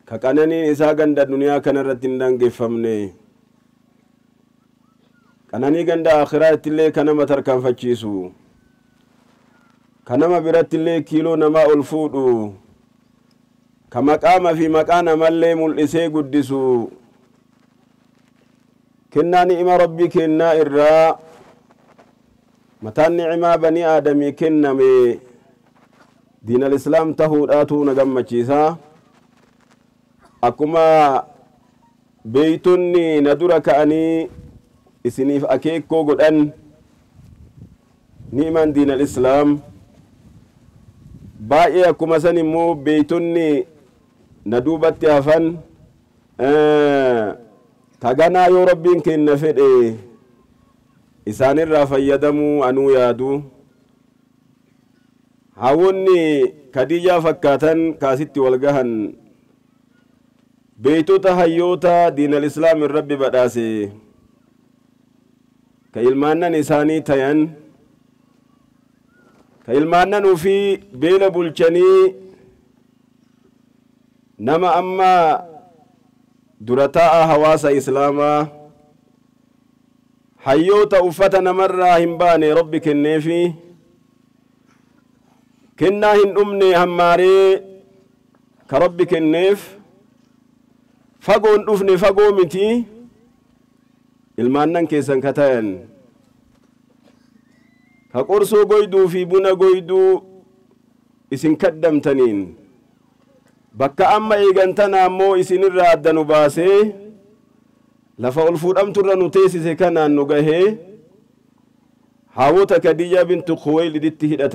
كقنانين إسا غند الدنيا كان ردين فمني قناني غند آخرات اللي كان متركان فجيسو كنما برات اللي كيلو نما الفودو كمقام في مكان ملي ملئسي قدسو كنا نعم ربي كنا إراء متى نعمة بني آدمي كنا مي دين الإسلام تهود آتو نقم مجيسا أكما بيتني ندرك أني إسنيف أكيكو قد أن نعمان دين الإسلام باقي أكما سنمو بيتني ندوبت هفن تغانا يو ربين كنا فدي إسان الرافا يدمو أنو يادو هاوني كديجا فكاتن كاسيتي والغهن بيتو تهيوتا دين الإسلام الرب بداسي كإلمانا نساني تيان كإلمانا نوفي بين بلچني نما أما درتاء حواس إسلاما حيوتا أفتنا مرة همباني ربك النفي كنا هن أمني هماري كربك النف فقون أفني فقو متي المانن كيسان كتاين كقرصو قويدو في بنا قويدو اسن كدم تنين بكا أما إيغانتنا مو اسن الراد نباسي لفا الفود أمتر نتيسي سكنا نغهي حاوتا كدية بنت خويلد التهدة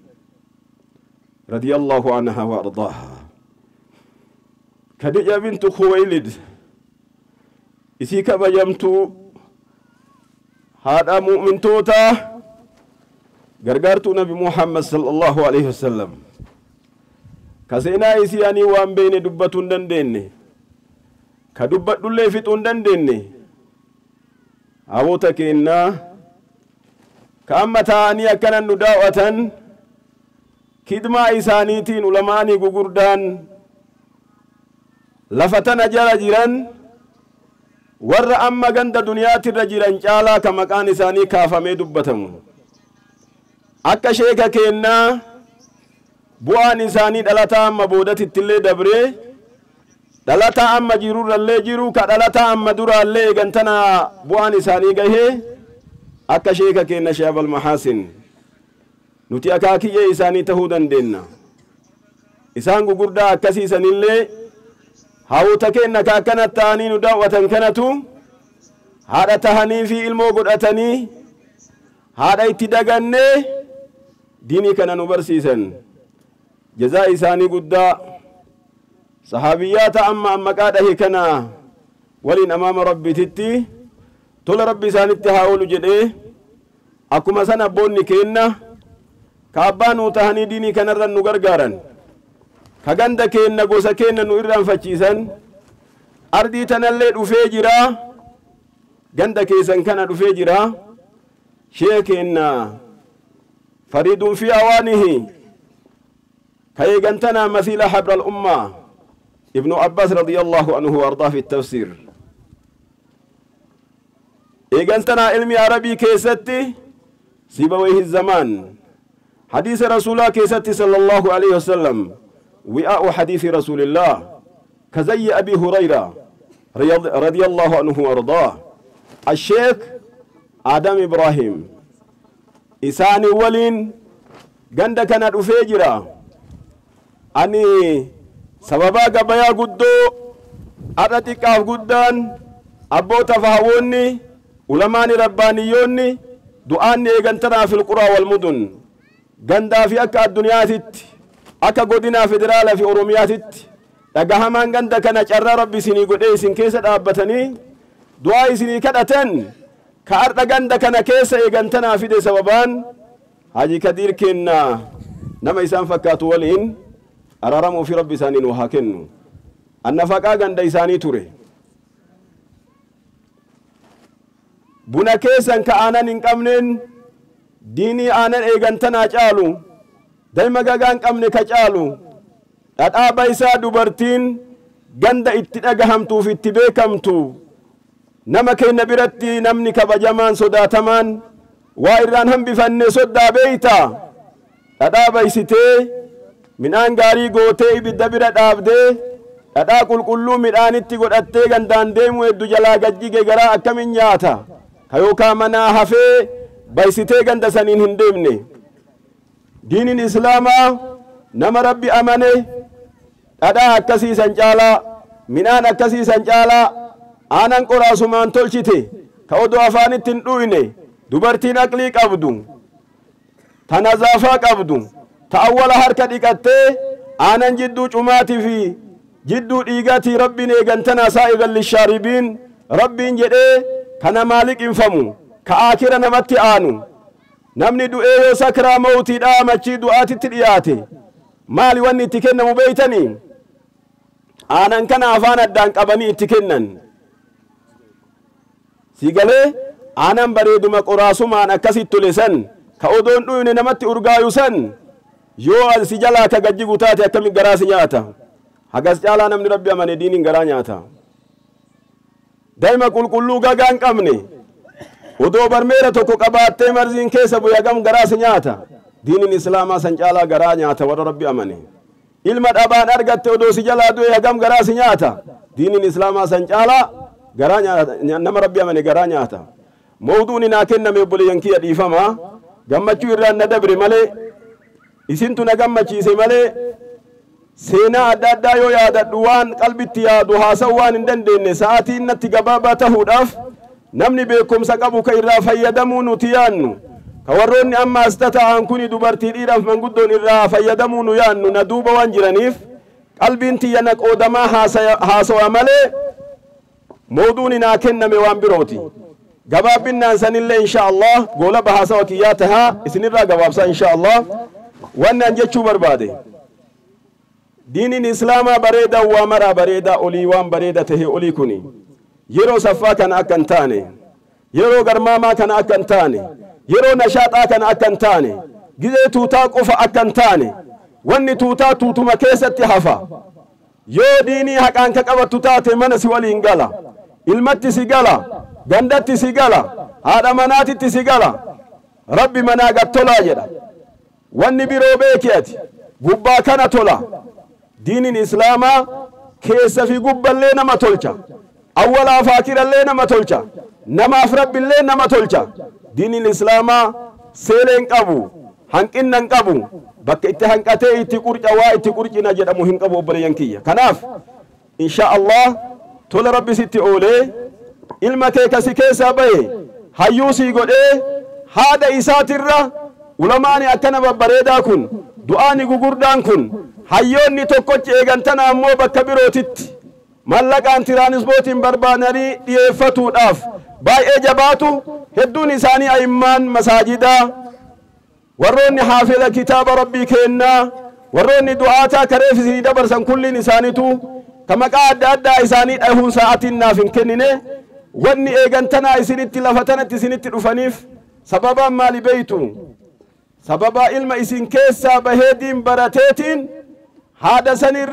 رضي الله عنها وأرضاها كدية بنت خويلد إسيك بجمتو هذا مؤمن توتا غرغرتو نبي محمد صلى الله عليه وسلم كسينا إسياني وان بين دبتون دنديني كدبت دولي فتون دنديني أبوتا كينا كأما تاني أكنا نداوة كدما إسانيتين علماني غغردان لفتنا جرى جيران ور أما غند دنيات الرجيران جالا كمكان إساني كافمي دبتم أكا شيكا كينا بوان إساني دلتا أما بودت التلي دبري دلتا أما جيرور اللي جيرو كدلتا أما درا اللي غنتنا بوان إساني غيه أكا شيكا كينا شاب المحاسن نتي أكاكي إساني تهودن دينا إسان غغردا أكسي سنيلي هاوتا كينا كاكنا التاني نداوة كنتو هذا تهني في علمو قدأتني هذا اتدقني ديني كان نبرسيسن جزاء إساني قدّا صحابيات أما قاده كنا ولين أمام ربي تتي تول ربي سانتي هاولو جده أكما سنة بوني كينا كابانو تهني ديني كان رن نغرغارن كغند كينا غوسا كينا نو إران فچيسن أردي تنالي دفي جرا غند كيسن كان دفي جرا شيكينا فريد في أوانه كي غنتنا مثيل حبر الأمة ابن عباس رضي الله عنه وارضاه في التفسير غنتنا علمي عربي كيستي سيبويه الزمان حديث رسول الله كيستي صلى الله عليه وسلم وعاء حديث رسول الله كزي أبي هريرة رضي الله عنه وارضاه الشيخ آدم إبراهيم إساني ولين غند كانت أفجرا أني سببا قبايا قدو أرتك قدان أبوتا فهوني علماني ربانيوني دعاني غنتنا في القرى والمدن غندا في أكا الدنياتت أكا قدنا فدرالة في أورومياتت دقهمان غندا كان جرى ربي سيني قد إيسين كيسة أبتني دعاي سيني كدتن كأرد غندا كان كيسة غنتنا في دي سببان هاجي كدير كنا نما إسان فكاتو ولين أرارمو في ربي سانين وهاكنو النفقا غندا إساني توري بنا كيسان كآنان انقمنين ديني آنان إيغانتنا جالو دايما غاقان قمني كجالو أتابا إسا دوبرتين ganda itti dhagahamtuu fi itti beekamtu nama keenya biratti namni kabajamaan sodaatamaan waa irraan hambifanne soddaa beeyta dhadhaa baysitee midhaan gaarii gootee ibidda bira dhaabdee dhadhaa qulqulluu midhaanitti godhattee gandaan deemu hedduu jalaa gajjige garaa akkamin nyaata ka yookaan manaa hafee baysitee ganda saniin hin deemne diinin islaamaa nama rabbi amane dhadhaa akkasiisan caalaa midhaan akkasiisan caalaa aanan qoraasumaan tolchite ka odoo afaanitti hin dhuyne dubartiin aqlii qabdu ta nazaafaa qabdu ta awwala harka dhiqattee aanan jidduu cumaatii fi jidduu dhiigatii rabbiin eegantanaa saa'igan lishaaribiin rabbiin jedhee kana maaliq infamu ka aakira namatti aanu namni du'ee yoo sakraa mawtiidhaa machii du'aatitti dhiyaate maali wanni itti kennamu beeytanii aanan kana afaan addaan qabanii itti kennan sigalee aanan bareeduma qoraasumaan akkasit tole san ka odoon dhuyne namatti urgaayu san yoo si jalaa ka gajjigu taate akkamiin garaa si nyaata hagas caalaa namni rabbi amane diiniin garaa nyaata daa'ima qulqulluu gagaa hin qabne odoo barmeera tokko qabaattee marziin keessa bu'e hagam garaa si nyaata diiniin islaamaa san caalaa garaa nyaata warra rabbi amane ilma dhabaan argatte odoo si jalaa du'e hagam garaa si nyaata diiniin islaamaa san caalaa garaa nyaata nama rabbi amane garaa nyaata mawduun naa kenname obboleeyyan kiyya dhiifama gammachuu irraan na dabre malee isintu na gammachiise malee seenaa adda addaa yoo yaadadhu waan qalbitti yaadu haasa'u waan hin dandeenye sa'aatiin natti gabaabaa tahuudhaaf namni beekumsa qabu ka irraa fayyadamuu nuti yaannu ka warroonni amma as tata'an kuni dubartii dhiiraaf manguddoon irraa fayyadamuu nu yaannu na duuba waan jiraniif qalbiin tiyya na qoodamaa haasawa malee mawduun naa kenname waan birooti gabaabinnaan sanillee insha Allah goola bahaasawa kiyyaa tahaa isinirraa gabaabsaa insha Allah waan an jechuu barbaade diiniin islaamaa bareedaa waa maraa bareedaa olii waan bareeda tahe olii kuni yeroo saffaa kana akka hin taane yeroo garmaamaa kana akka hin taane yeroo nashaaxaa kana akka hin taane gizee tuutaa qofa akka hin taane wanni tuutaa tuutuma keessatti hafa yoo diinii haqaan ka qabattu taate mana si waliin gala ilmatti si gala gandatti si gala haadha manaatitti si gala rabbi manaa gattolaa jedha wanni biroo beeki ati gubbaa kana tola diinin islaamaa keessa fi gubballee nama tolcha awwalaaf aakirallee nama tolcha namaaf rabbillee nama tolcha diinin islaamaa seeleen qabu hanqinnan qabu bakka itti hanqatee itti qurca waa itti qurcina jedhamu hin qabu obboleeyyan kiyya kanaaf insha Allah tola rabbi sitti oolee ilma kee kasi keessaa bahe hayyuu sii godhee haadha isaatirra ulamaani akkana babbareedaa kun du'aani gugurdaan kun hayyoonni tokkochi eegantana ammoo bakka birootitti mallaqaan tiraanispoortiin barbaadanii dhiyeeffatuudhaaf baay'ee jabaatu hedduun isaanii a'immaan masaajidaa warroonni haafiza kitaaba rabbii kennaa warroonni du'aataa kareefisii dabarsan kulliin isaaniitu ka maqaa adda addaa isaanii dhahuun sa'aatiin naaf hin kennine wanni eegantanaa isinitti lafatanatti isinitti dhufaniif sababaan maali beeytu sababa ilma isin keessaa bahee diin barateetiin haadha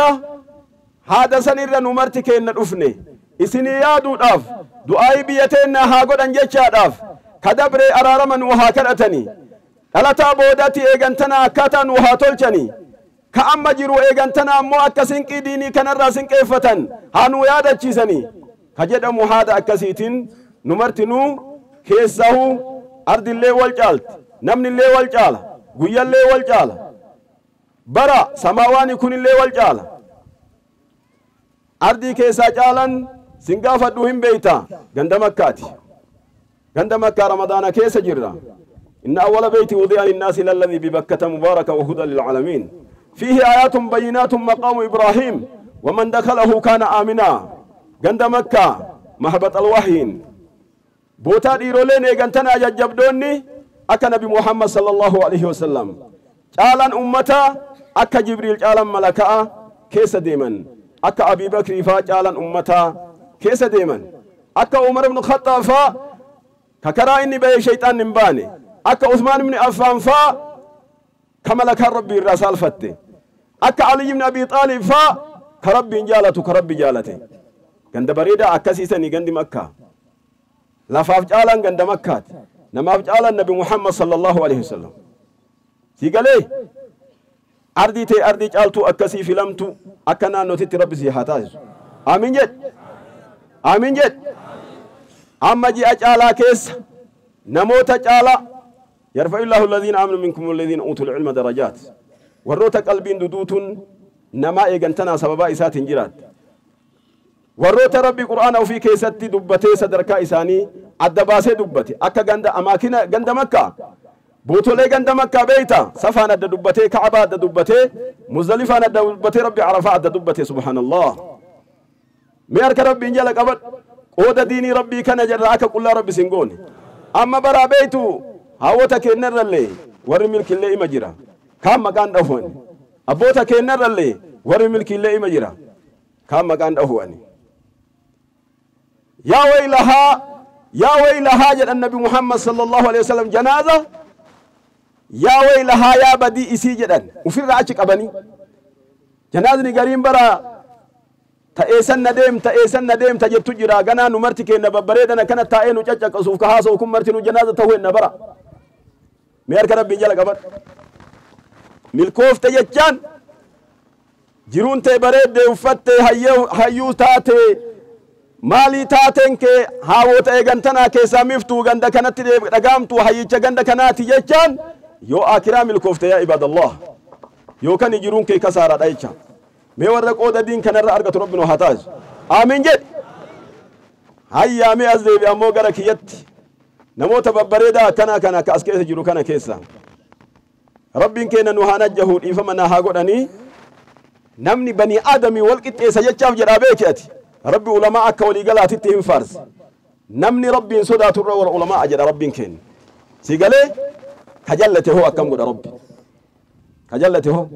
sanirra nu marti kenna dhufne isinii yaaduudhaaf du'aayi biyya teenna haa godhan jechaadhaaf ka dabre araarama nu haa kadhatanii dhalataa boodatti eegantana akkaataa nu haa tolchanii ka amma jiru eegantana ammoo akka sinqii diinii kanarraa sinqeeffatan haa nu yaadachiisanii ka jedhamu haadha akkasiitiin nu martinuu keessahu ardillee wal caalti namnillee wal caala guyyallee wal caala bara samaawaani kunillee wal caala ardii keessaa caalan sin gaafadhu hin beeyta ganda makkaa ramadaana keessa jirra inna awwala beyti wudi'a linnaasi lalladhi bibakkata mubaraka wa hudan lil'aalamiin fiihi aayaatun bayyinaatun maqaamu ibraahiim waman dakhalahu kaana aamina ganda makkaa mahbata alwahyiin bootaa dhiiroleen eegantana ajajjabdoonni akka nabi muhammad sallallahu alaihi wasallam caalan ummata akka jibriil caalan malakaa keessa deeman akka abii bakrii faa caalan ummata keessa deeman akka umar ibn khattaab faa ka karaa inni bahe shayxaan hin baane akka usmaan ibn affaan faa ka malakaan rabbii irraa saalfatte akka ali ibn abi xaalib faa كربي جالته كربي جالته ganda bareeda akkasiisanii gandi makka lafaaf caalan ganda makkaat namaaf caalan nabi muhammad sallallahu alaihi wasallam sigalee ardi te ardi caaltu akkasii filamtu akka naannotitti rabbi si haa taasisu amiin jed amma ji'a caalaa keessa namoota caalaa yarfa'u illahu alladhina amanu minkum walladhina utul ilma darajat warroota qalbiin duduutun namaa eegantana sababa isaatiin jiraat warroota rabbi qur'aana ofii keessatti dubbatee sadarkaa isaanii adda baasee dubbate akka ganda amaakina ganda makka buutolee ganda makka beeyta safaan adda dubbatee ka'aba adda dubbatee muzdalifaan adda dubbatee rabbi arafa adda dubbatee subhanallah mi harka rabbiin jala qabad qooda diinii rabbii kana jarra akka qullaa rabbi singoone amma baraa beeytu hawwata kennarrallee warri milkillee ima jira kaan maqaan dhahuwan abboota kennarrallee warri milkillee ima jira kaan maqaan dhahuwan يا ويلها جد النبي محمد صلى الله عليه وسلم جنازة يا ويلها يا بدي إسي جدا وفي رأيك أبني جنازة نقرين برا تأيسن ندم تجد تجرا غنا نمرتك إن ببريدنا كانت تأين وجاك أصوف كهاسة وكم مرتين جنازة توين نبرا ميارك ربي جلك أبد ملكوف تجتشان جرون تبريد وفت هيو تاتي مالي تاتن كي هاوت ايغانتنا كي سامفتو غندا كانت دغامتو هيچا غندا كانت يجان يو اكرام الكفت يا عباد الله يو كان يجرون كي كسارا دايچا مي ورق اود دين كان ارغت ربنا هتاج امين جد هيا مي ازدي امو غركيت نموت ببريدا كان كاسكيس جرو كان كيسا ربين كينا نوهانا جهود فمنا ها غدني نمني بني ادمي والقطيس يچاف جرابيكياتي ربي علماء كولي قالت تهم فرس نمني ربي صدا ترى والعلماء أجد ربي كين سيقالي خجلته هو كم قد ربي خجلته هو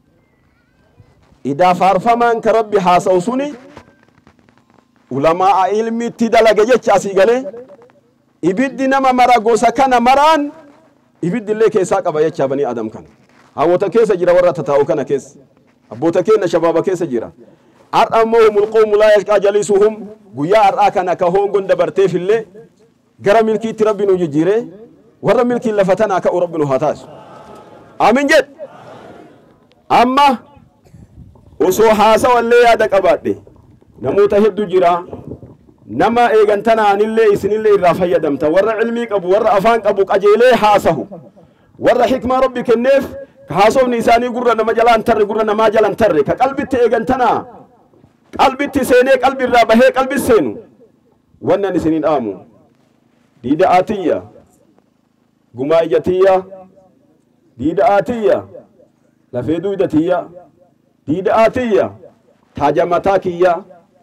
إذا فارفمان كربي حاسوسوني علماء علمي تدلق جيتش سيقالي إبدي نما مرا قوسا كان مران إبدي اللي كيسا قبا يتشا بني آدم كان هاوتا كيسا جرا ورا تتاو كان كيس أبوتا كينا شبابا كيسا جرا أرأمهم القوم لا يشقى جليسهم قويا أرأكنا كهون قند برتي في اللي قرى ملكي تربنو جيري ورى ملكي لفتنا كأربنو هاتاش آمين جد أما وسو حاسا واللي يادك أبادي نموت هدو جيرا نما إيغانتنا عن اللي إسن اللي رافيا دمتا ورى علمي قبو ورى أفانك أبوك أجيلي حاسه ورى حكمة ربك النف كحاسو نيساني قرى نما جلان تر قرى نما جلان تر كقلبي تيغانتنا قلبي تسيني قلبي الرابحي قلبي السينو وانا نسنين آمو ديدا آتية قمايجتية ديدا آتية لفيدو إدتية ديدا آتية تاجمتاكية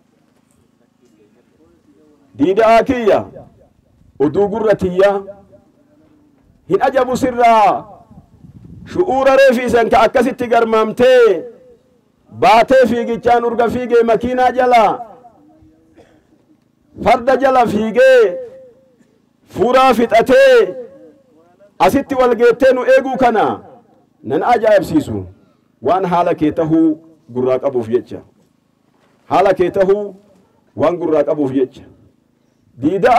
ديدا آكية ودو قرتية هن أجابو سرّا شعور ريفيسا كأكسي تقرمامتي باتي فيجي كان أرجع فيجي مكينة جلا فرد جلا فيجي فورا فتأتي أسيتي والجيتين وإيجو كنا نن أجايب سيسو وان حالك يتهو قراك أبو فيتشا حالك يتهو وان قراك أبو فيتشا ديدا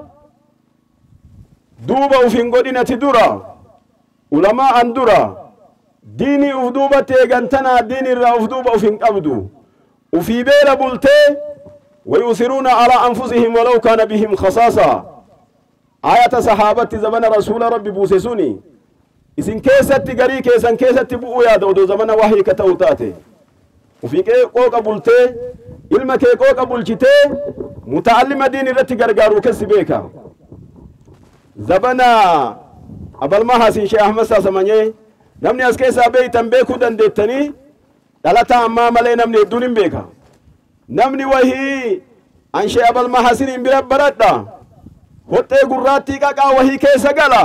دوبا وفينغودينا تدورا علماء أندورا ديني أفدوبة تيغانتنا ديني را أفدوبة أفين قبدو وفي بيلا بلتي ويؤثرون على أنفسهم ولو كان بهم خصاصة آية صحابة زمن رسول ربي بوسسوني إسن كيست غري كيسن كيست بؤو يا دودو زمن وحي كتوتاتي وفي كوكا بلتي إلما كي كوكا بلتي متعلم ديني رتي غرغارو كسبيكا زبنا أبل ما حسين شيخ أحمد ساسمانيه namni as keessa beeytan beekuu dandeettanii dhalata ammaa malee namni hedduun hin beeka namni wahii anshee abal mahasiniin bira baradha hoxxee gurraattii qaqaa wahii keessa gala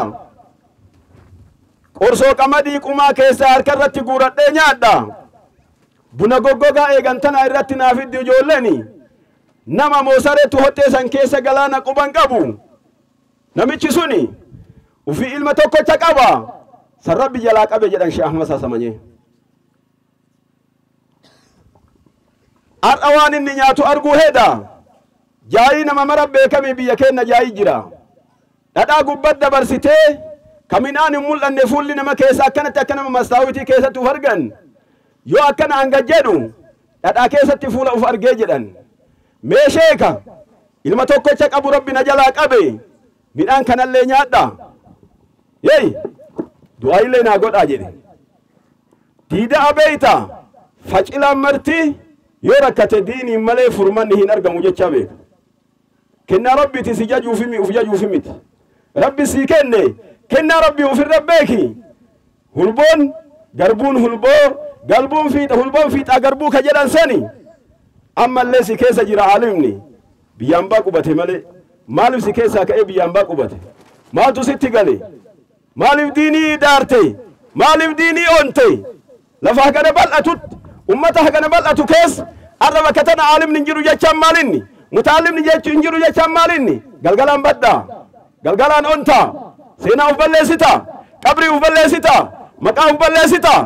qorsoo qamadii qumaa keessa harka irratti guuradhee nyaadha buna goggogaa eegantana irratti naafiddi ijoolleeni nama moosareetu hoxxee san keessa galaana quban qabu namichi suni ufii ilma tokkocha qaba سربي جلاك أبي جدًا شيخ أحمد ساسمانيه أروان النياتو أرجو هذا جاينا ما مربي كم بيكنا جاي جرا هذا قبض برسته كمنان مول أن يفول لنا ما كيسا كانت أكنا مستويتي كيسة تفرقن يو أكنا عنجدو هذا كيسة تفول أفرق جدا ميشيكا إلما توكوشك أبو ربنا جلاك أبي من أن كان اللي نيادا يي دعاء لنا قد أجري تيدا أبيتا فجأة مرتي يوركت ديني ملي فرمانه نرقى مجتشابك كنا ربي تسجاجو فيمي وفجاجو فيميت ربي سيكني كنا ربي وفي ربيكي هلبون قربون هلبو قلبون فيت هلبون فيت أقربوك جلان سني أما اللي سيكيسا جرى عالمني بيانبا قبته ملي مالف سيكيسا كأي بيانبا قبته مالتو ستي قالي مالف ديني دارتي مالف ديني أنتي لفا كان بلأتوت أمتها كان بلأتو كيس أرما كتنا عالم ننجرو جاچام ماليني متعلم ننجرو جاچام ماليني قلقلان بدا قلقلان أنتا سينا أفباليسيتا قبري أفباليسيتا مقام أفباليسيتا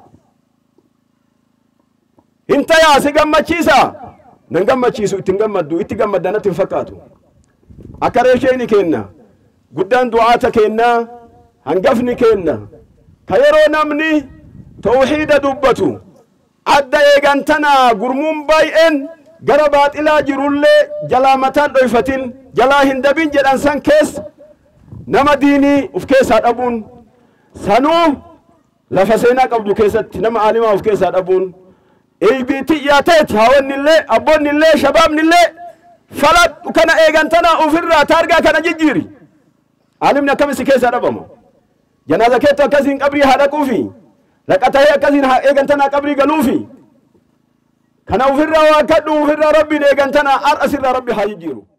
انت يا سيقام تشيسا ننقام تشيسو اتنقام دو اتنقام دانا تنفقاتو أكاريشيني كينا قدان دعاتا كينا هنقفني كينا كيرو نمني توحيد دبتو عدا يغانتنا غرمون بايئن غربات الى جرولي جلامتان دويفتين جلا هندبين جدان سان كيس نما ديني اف كيسات ابون سانو لفسينا قبضو كيسات نما عالما اف كيسات ابون اي بيتي ياتيت هاون نلي ابون نلي شباب نلي فلات وكان ايغانتنا افرا تارغا كان جيجيري عالمنا كم سكيسات ابامو جنازة كيتو كزين قبري هذا كوفي لقد هي كزين إيجنتنا قبري قلوفي كانوا في الروا كدوا في الرب إيجنتنا أرأس الرب هايجيرو